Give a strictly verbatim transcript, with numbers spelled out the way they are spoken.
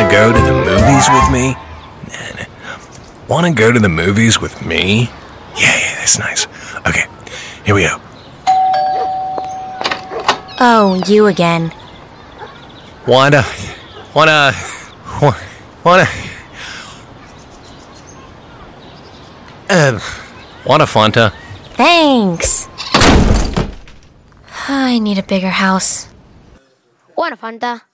Wanna go to the movies with me? Wanna go to the movies with me? Yeah, yeah, that's nice. Okay, here we go. Oh, you again. Wanna, wanna, wa- wanna, uh, want a Fanta? Thanks. I need a bigger house. Want a Fanta?